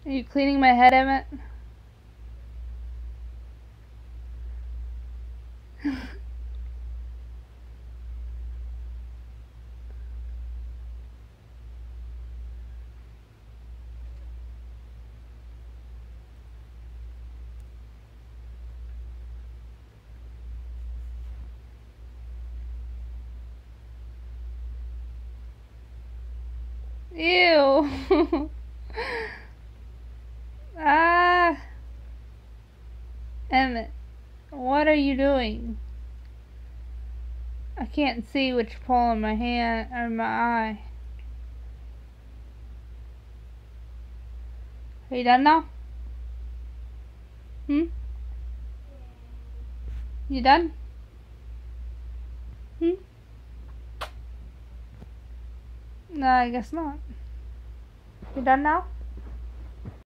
Are you cleaning my head, Emmett? Ew. Ah. Emmett, what are you doing? I can't see which pole in my hand or my eye. Are you done now? You done? No, I guess not. You done now?